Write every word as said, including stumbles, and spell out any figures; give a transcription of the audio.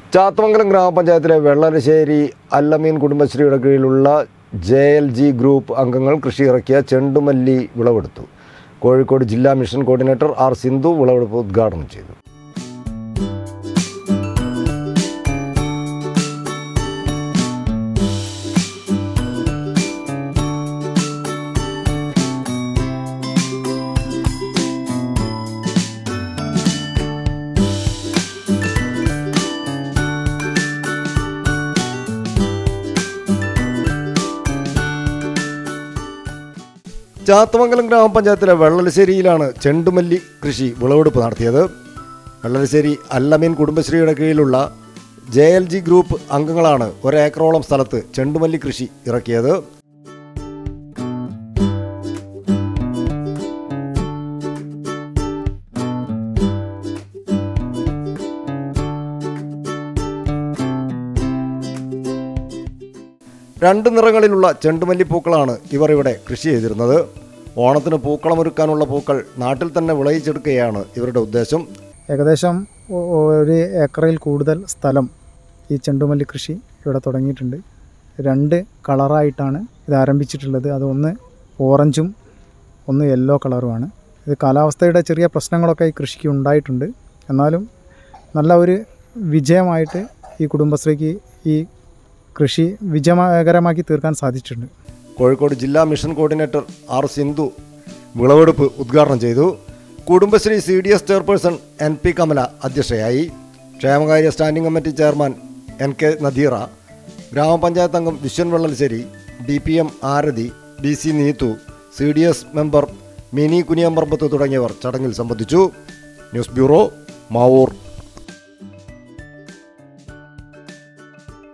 ചാത്തമംഗലം ഗ്രാമപഞ്ചായത്തിലെ വെള്ളലശ്ശേരി അല്ലമീൻ കുടുംബശ്രീയുടെ കീഴിലുള്ള ജെ എൽ ജി ഗ്രൂപ്പ് അംഗങ്ങൾ കൃഷി ഇറക്കിയ ചെണ്ടുമല്ലി വിളവെടുത്തു. കോഴിക്കോട് ജില്ലാ മിഷൻ കോർഡിനേറ്റർ ആർ സിന്ധു വിളവെടുപ്പ് ഉദ്ഘാടനം ചെയ്തു. ചാത്തമംഗലം ഗ്രാമപഞ്ചായത്തിലെ വെള്ളലശ്ശേരിയിലാണ് ചെണ്ടുമല്ലി കൃഷി വിളവെടുപ്പ് നടത്തിയത്. വെള്ളലശ്ശേരി അല്ലമീൻ കുടുംബശ്രീയുടെ കീഴിലുള്ള ജെ എൽ ജി ഗ്രൂപ്പ് അംഗങ്ങളാണ് ഒരേക്കറോളം സ്ഥലത്ത് ചെണ്ടുമല്ലി കൃഷി ഇറക്കിയത്. രണ്ട് നിറങ്ങളിലുള്ള ചെണ്ടുമല്ലിപ്പൂക്കളാണ് ഇവർ ഇവിടെ കൃഷി ചെയ്തിരുന്നത്. ഓണത്തിന് പൂക്കളമൊരുക്കാനുള്ള പൂക്കൾ നാട്ടിൽ തന്നെ വിളയിച്ചെടുക്കുകയാണ് ഇവരുടെ ഉദ്ദേശം. ഏകദേശം ഒരു ഏക്കറിൽ കൂടുതൽ സ്ഥലം ഈ ചെണ്ടുമല്ലി കൃഷി ഇവിടെ തുടങ്ങിയിട്ടുണ്ട്. രണ്ട് കളറായിട്ടാണ് ഇത് ആരംഭിച്ചിട്ടുള്ളത്. അത് ഒന്ന് ഓറഞ്ചും ഒന്ന് യെല്ലോ കളറുമാണ്. ഇത് കാലാവസ്ഥയുടെ ചെറിയ പ്രശ്നങ്ങളൊക്കെ ഈ കൃഷിക്ക് ഉണ്ടായിട്ടുണ്ട്. എന്നാലും നല്ല ഒരു വിജയമായിട്ട് ഈ കുടുംബശ്രീക്ക് ഈ കൃഷി വിജയകരമാക്കി തീർക്കാൻ സാധിച്ചിട്ടുണ്ട്. കോഴിക്കോട് ജില്ലാ മിഷൻ കോർഡിനേറ്റർ ആർ സിന്ധു വിളവെടുപ്പ് ഉദ്ഘാടനം ചെയ്തു. Kudumbashree C D S chairperson N P Kamala അധ്യക്ഷയായി. ക്ഷേമകാര്യ standing committee chairman N K Nadeera, ഗ്രാമപഞ്ചായത്ത് അംഗം Vishwan Vellalassery, D P M Arathi, D C Neethu, C D S member Mini Kuniyamparambath തുടങ്ങിയവർ ചടങ്ങിൽ സംബന്ധിച്ചു. News bureau, Mavoor.